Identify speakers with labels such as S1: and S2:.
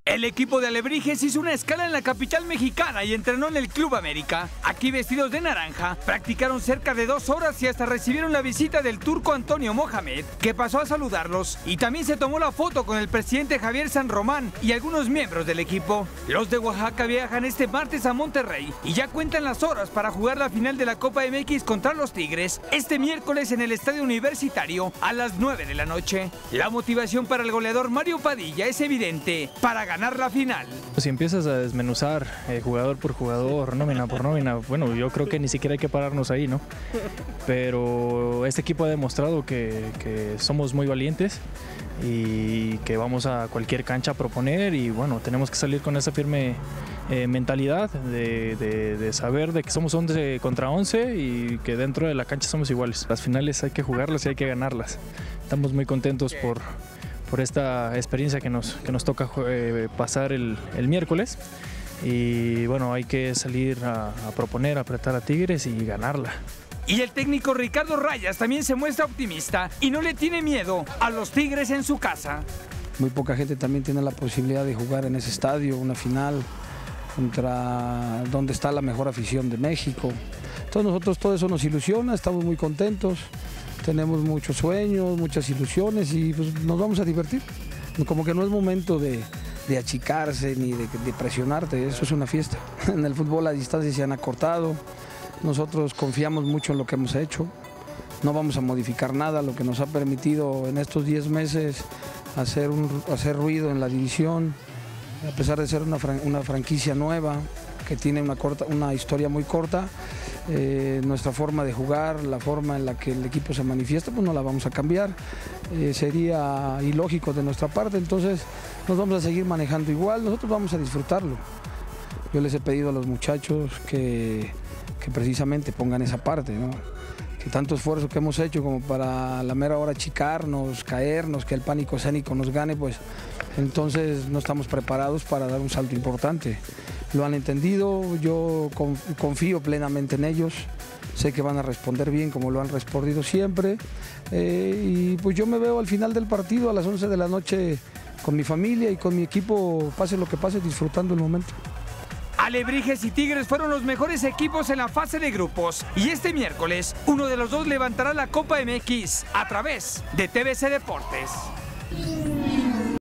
S1: El equipo de Alebrijes hizo una escala en la capital mexicana y entrenó en el Club América. Aquí, vestidos de naranja, practicaron cerca de 2 horas y hasta recibieron la visita del turco Antonio Mohamed, que pasó a saludarlos, y también se tomó la foto con el presidente Javier San Román y algunos miembros del equipo. Los de Oaxaca viajan este martes a Monterrey y ya cuentan las horas para jugar la final de la Copa MX contra los Tigres este miércoles en el Estadio Universitario a las 9 de la noche. La motivación para el goleador Mario Padilla es evidente: para ganar la final.
S2: Si empiezas a desmenuzar jugador por jugador, nómina por nómina, bueno, yo creo que ni siquiera hay que pararnos ahí, ¿no? Pero este equipo ha demostrado que somos muy valientes y que vamos a cualquier cancha a proponer, y bueno, tenemos que salir con esa firme mentalidad de saber de que somos 11 contra 11 y que dentro de la cancha somos iguales. Las finales hay que jugarlas y hay que ganarlas. Estamos muy contentos por esta experiencia que nos toca pasar el miércoles, y bueno, hay que salir a proponer, a apretar a Tigres y ganarla.
S1: Y el técnico Ricardo Rayas también se muestra optimista y no le tiene miedo a los Tigres en su casa.
S3: Muy poca gente también tiene la posibilidad de jugar en ese estadio una final contra donde está la mejor afición de México. Entonces nosotros todo eso nos ilusiona, estamos muy contentos. Tenemos muchos sueños, muchas ilusiones y pues nos vamos a divertir. Como que no es momento de achicarse ni de presionarte, eso es una fiesta. En el fútbol las distancias se han acortado, nosotros confiamos mucho en lo que hemos hecho, no vamos a modificar nada, lo que nos ha permitido en estos 10 meses hacer ruido en la división, a pesar de ser una franquicia nueva, que tiene una historia muy corta. Nuestra forma de jugar, la forma en la que el equipo se manifiesta, pues no la vamos a cambiar. Sería ilógico de nuestra parte, entonces nos vamos a seguir manejando igual, nosotros vamos a disfrutarlo. Yo les he pedido a los muchachos que precisamente pongan esa parte, ¿no? Que tanto esfuerzo que hemos hecho como para a la mera hora achicarnos, caernos, que el pánico escénico nos gane, pues entonces no estamos preparados para dar un salto importante. Lo han entendido, yo confío plenamente en ellos, sé que van a responder bien como lo han respondido siempre, y pues yo me veo al final del partido a las 11 de la noche con mi familia y con mi equipo, pase lo que pase, disfrutando el momento.
S1: Alebrijes y Tigres fueron los mejores equipos en la fase de grupos, y este miércoles uno de los dos levantará la Copa MX a través de TVC Deportes.